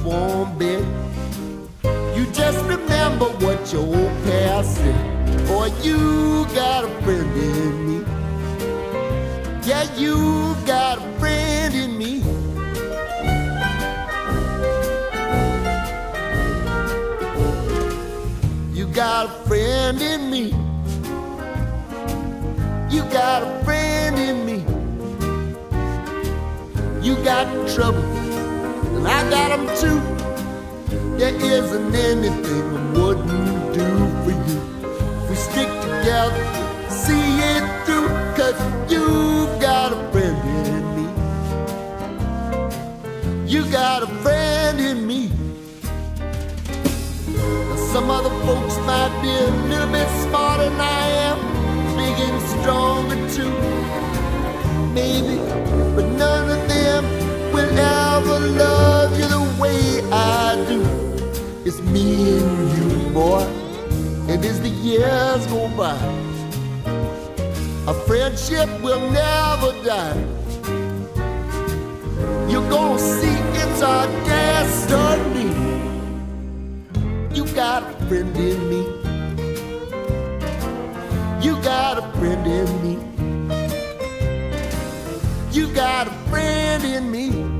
warm bed. You just remember what your old past said. Boy, you got a friend in me. Yeah, you got a friend in me. You got a friend in me. You got a friend in me. You got trouble, and I got them too. There isn't anything I wouldn't do for you. If we stick together, see it through, 'cause you've got a friend in me. You got a friend in me. Now some other folks might be a little bit smarter than I am, big and stronger too, maybe, but none of them will ever love you the way I do. It's me and you, boy, and as the years go by, our friendship will never die. You're gonna see it's our destiny. You got a friend in me. You got a friend in me. You got a friend in me.